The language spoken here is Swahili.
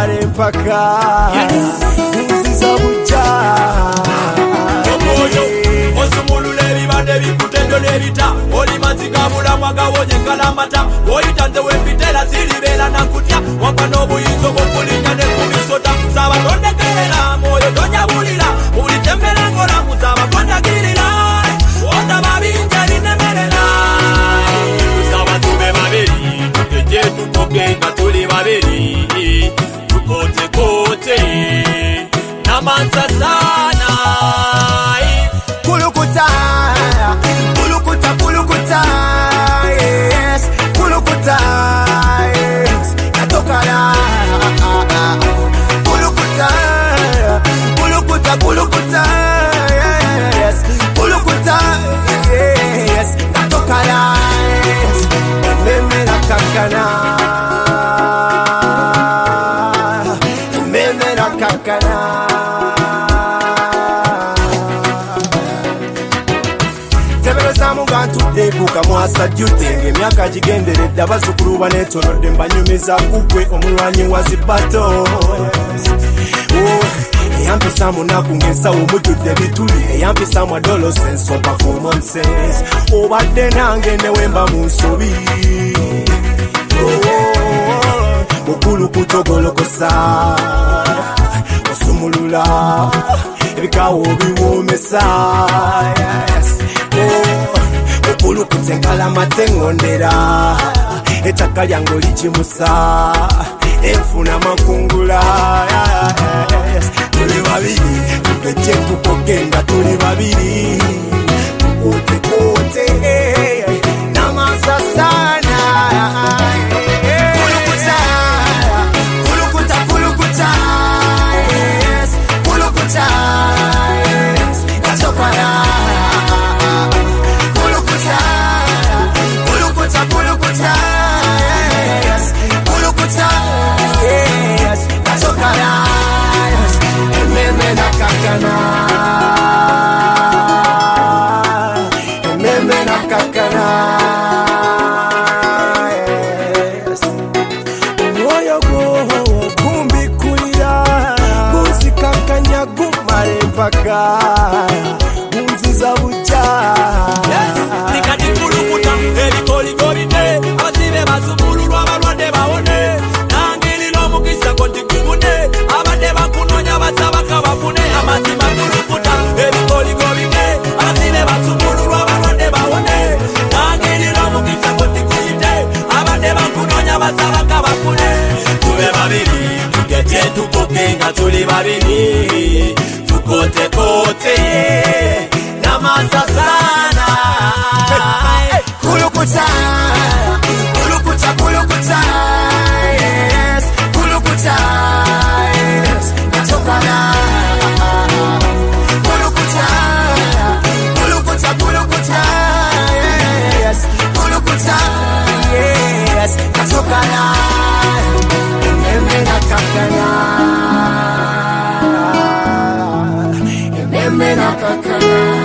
gumare mpaka nziza buja omoyo osumulule ebibadde bikutendo nebita oli mazika bulamu agawonye ngalamata oyitanze wempitera ziribeera nakutya wampa n'obuyinza obwokulinnya ne kubisota sabatondekera mwoyo tojabulira bulitembera ngolamu sabatondagirira otaba binja linemerera tusaba babiri tugeje tukogenga tuli babiri tukotekote namanza sana kulukuta kulukuta kulukuta yes kulukuta yes natoka la kulukuta kulukuta kulukuta yes kulukuta yes natoka la yes meme nakakana meme nakakana Ebuka mwasa jutenge myaka jigenderedde abazukulu banetonodde mbanyumiza kugwe omulwanyi wa zibato eyampisa munaku ng'ensawo mujjudde bituli eyampisa mwadolo sense oba common sense obadde nange newemba mu nsobi mukulu kutogolokosa osumulula ebikawo biwoomesa Kulukute nkalamate ngondera ettaka lyange likimusa enfuna makungula tuli babiri tugeje tukogenda tuli babiri tukotekote namanza sana kulukuta kulukuta kulukuta yes kulukuta yes kasopara Unziza buja Nikati kulukuta Elikolikolite Abasibe basumululwa abalwadde bawone Nangililo mukisa konti kubune Abadde bakunonya basabaka bafune Amazima kulukuta Elikolikolite Abasibe basumululwa abalwadde bawone Nangililo mukisa konti kubune Abadde bakunonya basabaka bafune Tube babiri Tugeje tukokenga tuli babiri Kote kote namanza sana kulukuta kulukuta kulukuta yes kulukuta yes natoka la kulukuta kulukuta kulukuta yes kulukuta yes natoka la meme nakakana Mena kakana